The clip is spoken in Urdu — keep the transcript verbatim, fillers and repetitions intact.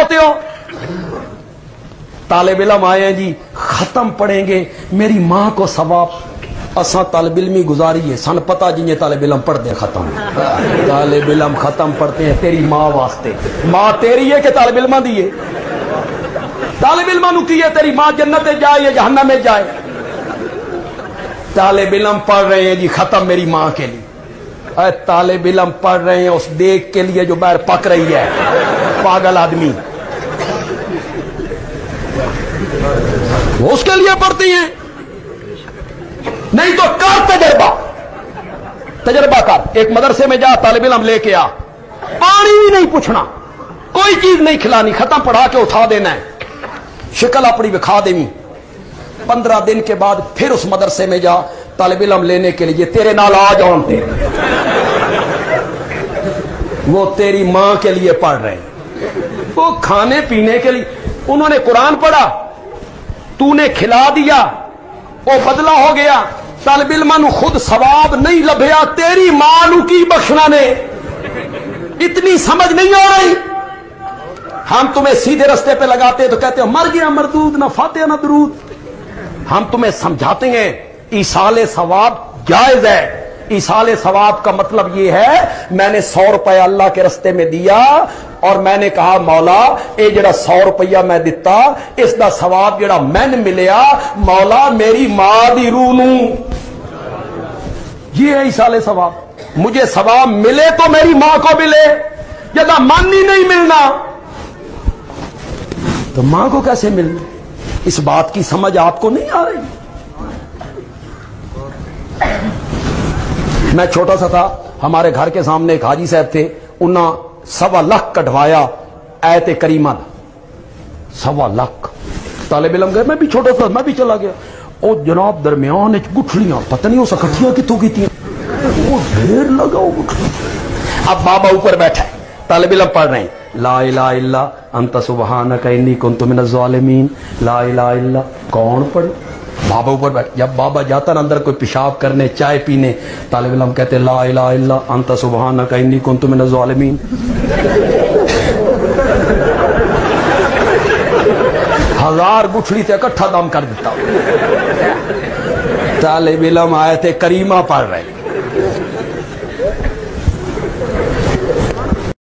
پڑھتے ہو؟ طالب علم آئے ہیں جی ختم پڑھیں گے میری ماں کو ثواب. اساں طالب علمی گزاری ہے سن پتا جی یہ طالب علم پڑھ دے ختم. طالب علم ختم پڑھتے ہیں تیری ماں واسطے. ماں تیری ہے کہ طالب علم دی ہے؟ طالب علم نو کی ہے تیری ماں جنت میں جائے یا جہنم میں جائے؟ طالب علم پڑھ رہے ہیں جی ختم میری ماں کے لیے. اے طالب علم پڑھ رہے ہیں اس دیکھ کے لیے جو باہر پک رہی ہے. پاگل آدمی وہ اس کے لیے پڑھتی ہیں. نہیں تو کر تجربہ تجربہ کر. ایک مدرسے میں جا طالب علم لے کے آ. پانی بھی نہیں پوچھنا کوئی چیز نہیں کھلانی ختم پڑھا کے اٹھا دینا ہے. شکل اپنی بکھا دینی. پندرہ دن کے بعد پھر اس مدرسے میں جا طالب علم لینے کے لیے تیرے نال آ جاؤں تے وہ تیری ماں کے لیے پڑھ رہے ہیں. وہ کھانے پینے کے لیے انہوں نے قرآن پڑھا تو نے کھلا دیا وہ بدلہ ہو گیا. طالب علم نو خود ثواب نہیں لبھیا تیری ماں نو کی بخشنا نے. اتنی سمجھ نہیں آ رہی. ہم تمہیں سیدھے رستے پہ لگاتے تو کہتے ہو مر گیا مردود نہ فاتحہ نہ درود. ہم تمہیں سمجھاتے ہیں ایصال ثواب جائز ہے. ایصال ثواب کا مطلب یہ ہے میں نے سو روپے اللہ کے رستے میں دیا اور میں نے کہا مولا اے جڑا سو روپیہ میں دیتا اس دا ثواب جڑا میں نے ملیا مولا میری ماں دی روح نوں. یہ ہے ایصال ثواب. مجھے ثواب ملے تو میری ماں کو ملے. جدا من ہی نہیں ملنا تو ماں کو کیسے ملنا؟ اس بات کی سمجھ آپ کو نہیں آ رہی. میں چھوٹا سا تھا ہمارے گھر کے سامنے ایک حاجی صاحب تھے انہاں سوا لاکھ کٹوایا ایت کریمہ سوا لاکھ. طالب علم گئے میں بھی چھوٹا تھا میں بھی چلا گیا. او جناب درمیان گٹھلیاں پتہ نہیں اس اکٹھیاں کتوں کی تھیں وہ ڈھیر لگا وہ گٹھلیاں. اب بابا اوپر بیٹھا ہے طالب علم پڑھ رہے ہیں لا الہ الا انت سبحانک انی کنت من الظالمین. لا الہ الا کون پڑھے؟ بابا اوپر بیٹھ. جب بابا جاتا نا اندر کوئی پیشاب کرنے چائے پینے طالب علم کہتے لا الہ الا انت سبحانک انی کنت من الظالمین. ہزار گٹھلی تے اکٹھا دم کر دیتا. طالب علم آئے تھے کریمہ پڑھ رہے